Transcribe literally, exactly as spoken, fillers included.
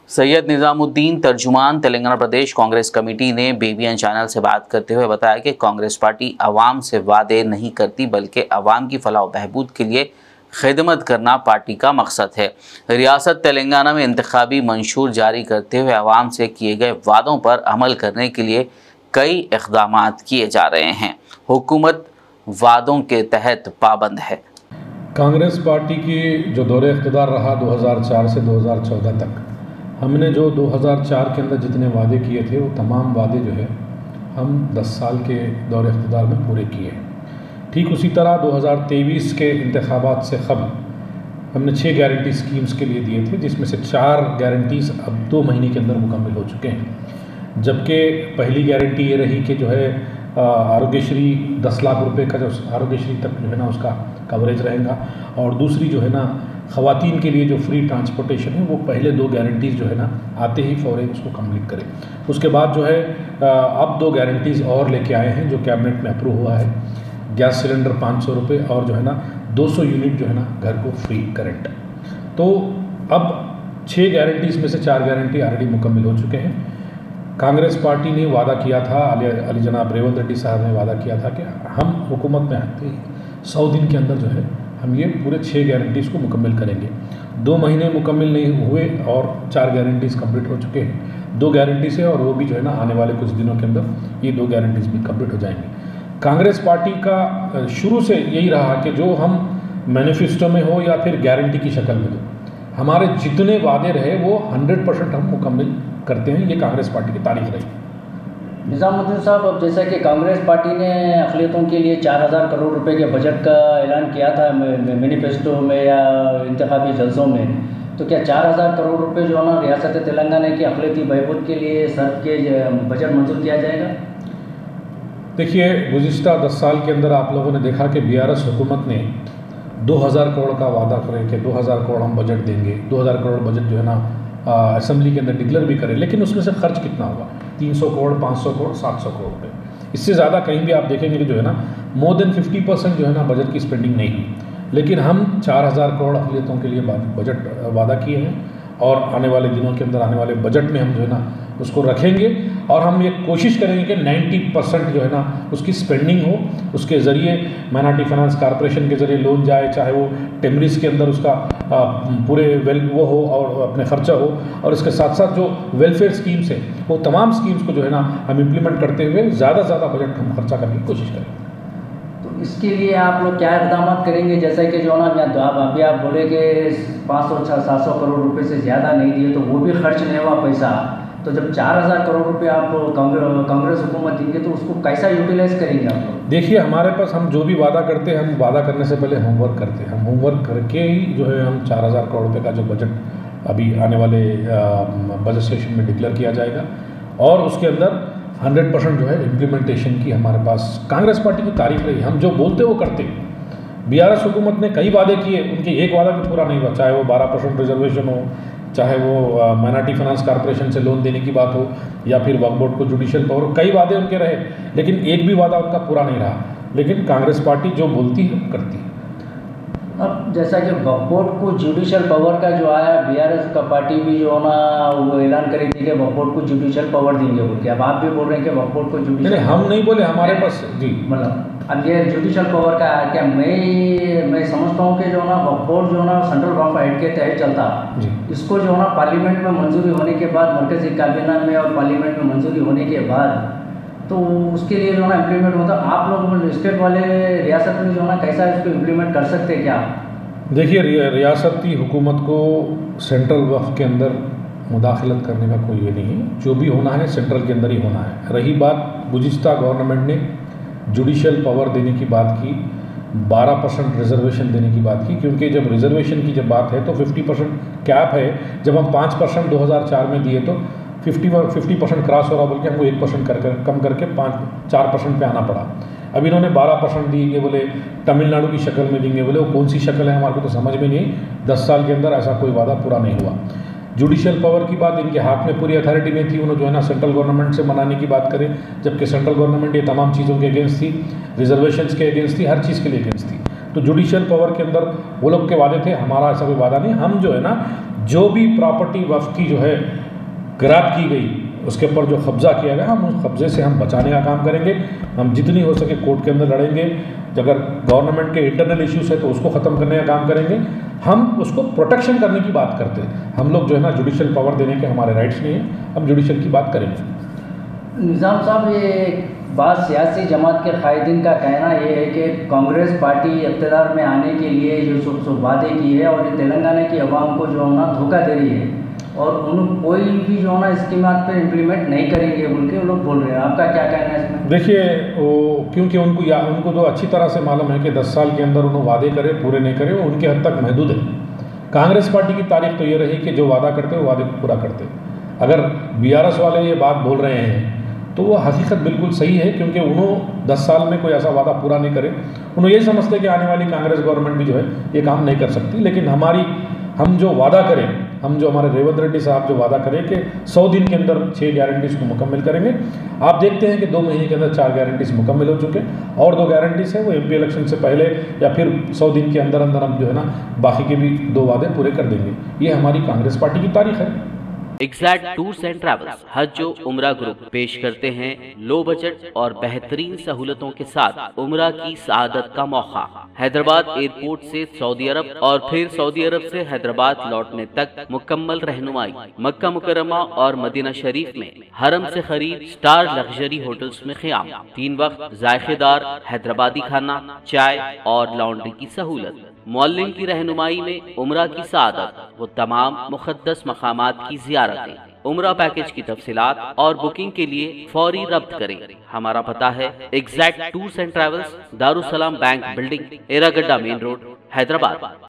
सैयद निजामुद्दीन तर्जुमान तेलंगाना प्रदेश कांग्रेस कमेटी ने BBN channel से बात करते हुए बताया कि कांग्रेस पार्टी आवाम से वादे नहीं करती बल्कि आवाम की फलाह व बहबूद के लिए खिदमत करना पार्टी का मकसद है। रियासत तेलंगाना में इंतखाबी मंशूर जारी करते हुए आवाम से किए गए वादों पर अमल करने के लिए कई इक़दाम किए जा रहे हैं। हुकूमत वादों के तहत पाबंद है। कांग्रेस पार्टी की जो दौरे इक़्तिदार रहा दो हज़ार चार से दो हज़ार चौदह तक, हमने जो दो हज़ार चार के अंदर जितने वादे किए थे वो तमाम वादे जो है हम दस साल के दौरे इक़्तिदार में पूरे किए हैं। ठीक उसी तरह दो हज़ार तेईस के इंतखाबात से क़बल हमने छः गारंटी स्कीम्स के लिए दिए थे, जिसमें से चार गारंटीज़ अब दो महीने के अंदर मुकम्मल हो चुके हैं। जबकि पहली गारंटी ये रही कि जो है आरोग्यश्री दस लाख रुपए का जो आरोग्यश्री तक जो है ना उसका कवरेज रहेगा, और दूसरी जो है ना ख़वातीन के लिए जो फ्री ट्रांसपोर्टेशन है वो पहले दो गारंटीज़ जो है ना आते ही फ़ौरन उसको कंप्लीट करें। उसके बाद जो है अब दो गारंटीज़ और लेके आए हैं जो कैबिनेट में अप्रूव हुआ है। गैस सिलेंडर पाँच सौ रुपये और जो है ना दो सौ यूनिट जो है ना घर को फ्री करंट। तो अब छः गारंटीज़ में से चार गारंटी ऑलरेडी मुकम्मल हो चुके हैं। कांग्रेस पार्टी ने वादा किया था, अली अली जनाब रेवंत रेड्डी साहब ने वादा किया था कि हम हुकूमत में आते ही सौ दिन के अंदर जो है हम ये पूरे छः गारंटीज़ को मुकम्मल करेंगे। दो महीने मुकम्मल नहीं हुए और चार गारंटीज़ कंप्लीट हो चुके हैं। दो गारंटी से और वो भी जो है ना आने वाले कुछ दिनों के अंदर ये दो गारंटीज़ भी कंप्लीट हो जाएंगी। कांग्रेस पार्टी का शुरू से यही रहा कि जो हम मैनिफेस्टो में हो या फिर गारंटी की शक्ल में दो, हमारे जितने वादे रहे वो हंड्रेड परसेंट हम मुकम्मल करते हैं। ये कांग्रेस पार्टी की तारीफ रही। निजामुद्दीन साहब, अब जैसा कि कांग्रेस पार्टी ने अक़लियतों के लिए चार हज़ार करोड़ रुपए के बजट का ऐलान किया था मैनिफेस्टो में या इंतखाबी जलसों में, तो क्या चार हज़ार करोड़ रुपए जो है ना रियासत तेलंगाना की अक़लियती बहबूद के लिए सर्व के बजट मंजूर किया जाएगा? देखिए, गुज़िश्ता दस साल के अंदर आप लोगों ने देखा कि बी आर एस हुकूमत ने दो हज़ार करोड़ का वादा करे कि दो हज़ार करोड़ हम बजट देंगे, दो हज़ार करोड़ बजट जो है ना असेंबली के अंदर डिक्लेयर भी करे, लेकिन उसमें से खर्च कितना हुआ? तीन सौ करोड़, पाँच सौ करोड़, सात सौ करोड़ रुपये। इससे ज़्यादा कहीं भी आप देखेंगे कि जो है ना मोर देन फिफ्टी परसेंट जो है ना बजट की स्पेंडिंग नहीं हुई। लेकिन हम चार हज़ार करोड़ अक़लियतों के लिए बजट वादा किए हैं और आने वाले दिनों के अंदर आने वाले बजट में हम जो है ना उसको रखेंगे और हम ये कोशिश करेंगे कि नब्बे परसेंट जो है ना उसकी स्पेंडिंग हो। उसके ज़रिए माइनॉरिटी फाइनेंस कॉर्पोरेशन के ज़रिए लोन जाए, चाहे वो टेमरिस के अंदर उसका आ, पूरे वेल वो हो और अपने खर्चा हो, और इसके साथ साथ जो वेलफेयर स्कीम्स हैं वो तमाम स्कीम्स को जो है ना हम इम्प्लीमेंट करते हुए ज़्यादा से ज़्यादा बजट हम खर्चा करने की कोशिश करेंगे। तो इसके लिए आप लोग क्या इक़दाम करेंगे? जैसा कि जो ना तो आप अभी आप बोले कि पाँच सौ छः सात सौ करोड़ रुपये से ज़्यादा नहीं दिए तो वो भी खर्च नहीं हुआ पैसा, तो जब चार हज़ार करोड़ रुपए आप कांग्रेस कांग्रेस हुकूमत देंगे तो उसको कैसा यूटिलाइज करेंगे आप लोग? देखिए, हमारे पास हम जो भी वादा करते हैं हम वादा करने से पहले होमवर्क करते हैं। हम होमवर्क करके ही जो है हम चार हज़ार करोड़ रुपये का जो बजट अभी आने वाले बजट सेशन में डिक्लेयर किया जाएगा और उसके अंदर हंड्रेड परसेंट जो है इम्प्लीमेंटेशन की हमारे पास कांग्रेस पार्टी की तारीफ रही। हम जो बोलते वो करते। बी आर एस हुकूमत ने कई वादे किए, उनके एक वादा भी पूरा नहीं हुआ, चाहे वो बारह परसेंट रिजर्वेशन हो, चाहे वो माइनॉरिटी फाइनेंस कॉर्पोरेशन से लोन देने की बात हो, या फिर वक्फ बोर्ड को जुडिशियल पावर, कई वादे उनके रहे लेकिन एक भी वादा उनका पूरा नहीं रहा। लेकिन कांग्रेस पार्टी जो बोलती है करती है। अब जैसा कि वक्फ बोर्ड को जुडिशियल पावर का जो आया, बी आर एस का पार्टी भी जो ना वो ऐलान करी थी कि वक्फ बोर्ड को जुडिशियल पावर देंगे बोल के, अब आप भी बोल रहे हैं कि वक्फ बोर्ड को जुडिशियल। नहीं, हम नहीं बोले, हमारे पास जी मतलब अब ये जुडिशियल पावर का क्या, मैं मैं समझता हूँ कि जो ना वक्फ बोर्ड जो ना सेंट्रल गवर्नमेंट हेड के तहत चलता जी, इसको जो ना पार्लियामेंट में मंजूरी होने के बाद, मरकजी काबीना में और पार्लियामेंट में मंजूरी होने के बाद तो उसके लिए जो ना इम्प्लीमेंट होता। आप लोग स्टेट वाले रियासत में जो ना कैसा इसको इम्प्लीमेंट कर सकते हैं क्या? देखिए, रियासती हुकूमत को सेंट्रल वक्फ के अंदर मुदाखलत करने का कोई ये नहीं है। जो भी होना है सेंट्रल के अंदर ही होना है। रही बात गुज़िश्ता गवर्नमेंट ने जुडिशियल पावर देने की बात की, बारह परसेंट रिजर्वेशन देने की बात की, क्योंकि जब रिजर्वेशन की जब बात है तो फिफ्टी परसेंट कैप है। जब हम पाँच परसेंट दो हज़ार चार में दिए तो फिफ्टी फिफ्टी परसेंट क्रॉस हो रहा बोल के हमको एक परसेंट कर कर कम करके पाँच चार परसेंट पे आना पड़ा। अब इन्होंने बारह परसेंट दिए, बोले तमिलनाडु की शक्ल में देंगे, बोले वो कौन सी शक्ल है हमारे को तो समझ में नहीं। दस साल के अंदर ऐसा कोई वादा पूरा नहीं हुआ। जुडिशियल पावर की बात इनके हाथ में पूरी अथॉरिटी में थी, उन्होंने जो है ना सेंट्रल गवर्नमेंट से मनाने की बात करें, जबकि सेंट्रल गवर्नमेंट ये तमाम चीज़ों के अगेंस्ट थी, रिजर्वेशंस के अगेंस्ट थी, हर चीज़ के लिए अगेंस्ट थी। तो जुडिशियल पावर के अंदर वो लोग के वादे थे, हमारा ऐसा कोई वादा नहीं। हम जो है ना जो भी प्रॉपर्टी वक्फ की जो है ग्रैब की गई, उसके ऊपर जो कब्ज़ा किया गया, हम उस कब्ज़े से हम बचाने का काम करेंगे। हम जितनी हो सके कोर्ट के अंदर लड़ेंगे। अगर गवर्नमेंट के इंटरनल इश्यूज़ है तो उसको ख़त्म करने का काम करेंगे। हम उसको प्रोटेक्शन करने की बात करते हैं। हम लोग जो है ना जुडिशल पावर देने के हमारे राइट्स नहीं है, हम जुडिशल की बात करेंगे। निज़ाम साहब, ये बात सियासी जमात के कायदीन का कहना ये है कि कांग्रेस पार्टी इक़्तिदार में आने के लिए जो सब सब वादे की है और ये तेलंगाना की आवाम को जो है ना धोखा दे रही है और उन कोई भी जो है ना स्कीमात पे इम्प्लीमेंट नहीं करेंगे बोल के वो लोग बोल रहे हैं। आपका क्या कहना है इसमें? देखिए, वो क्योंकि उनको या उनको तो अच्छी तरह से मालूम है कि दस साल के अंदर उन्होंने वादे करे पूरे नहीं करे, वो उनके हद तक महदूद है। कांग्रेस पार्टी की तारीख तो ये रही कि जो वादा करते वो वादे पूरा करते। अगर बी आर एस वाले ये बात बोल रहे हैं तो वो हकीकत बिल्कुल सही है, क्योंकि उन्होंने दस साल में कोई ऐसा वादा पूरा नहीं करे। उन्होंने यही समझते कि आने वाली कांग्रेस गवर्नमेंट भी जो है ये काम नहीं कर सकती। लेकिन हमारी हम जो वादा करें, हम जो हमारे रेवंत रेड्डी साहब जो वादा करें कि सौ दिन के अंदर छः गारंटीज़ को मुकम्मल करेंगे, आप देखते हैं कि दो महीने के अंदर चार गारंटीज़ मुकम्मल हो चुके और दो गारंटीज़ है वो एमपी इलेक्शन से पहले या फिर सौ दिन के अंदर अंदर हम जो है ना बाकी के भी दो वादे पूरे कर देंगे। ये हमारी कांग्रेस पार्टी की तारीख है। एग्जैक्ट टूर्स एंड ट्रैवल्स हज उम्रा ग्रुप पेश करते हैं लो बजट और बेहतरीन सहूलतों के साथ उम्रा की सआदत का मौका। हैदराबाद एयरपोर्ट से सऊदी अरब और फिर सऊदी अरब से हैदराबाद लौटने तक मुकम्मल रहनुमाई। मक्का मुकर्रमा और मदीना शरीफ में हरम से खरीद स्टार लग्जरी होटल्स में क़याम, तीन वक्त जायकेदार हैदराबादी खाना, चाय और लॉन्ड्री की सहूलत। मौल्लिम की रहनुमाई में उम्रा की सआदत, वो तमाम मुक़द्दस मकामात की ज़ियारतें। उम्रा पैकेज की तफसीलात और बुकिंग के लिए फौरी रब्त करें। हमारा पता है exact tours and travels, Darussalam bank building, Erragadda main road, Hyderabad.